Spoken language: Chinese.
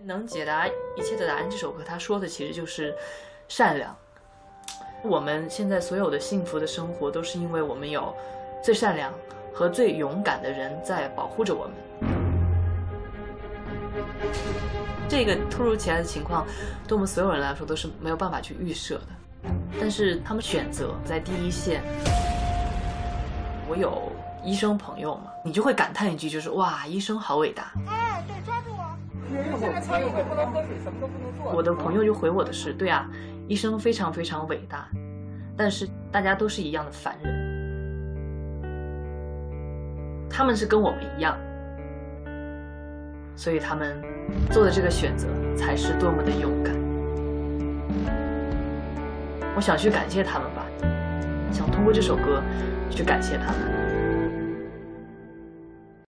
能解答一切的答案这首歌，它说的其实就是善良。我们现在所有的幸福的生活，都是因为我们有最善良和最勇敢的人在保护着我们。这个突如其来的情况，对我们所有人来说都是没有办法去预设的。但是他们选择在第一线。我有医生朋友嘛，你就会感叹一句，就是哇，医生好伟大。 哎，对，抓住我！现在超市不能喝水，什么都不能做。 我的朋友就回我的是，对啊，医生非常非常伟大，但是大家都是一样的凡人，他们是跟我们一样，所以他们做的这个选择才是多么的勇敢。我想去感谢他们吧，想通过这首歌去感谢他们。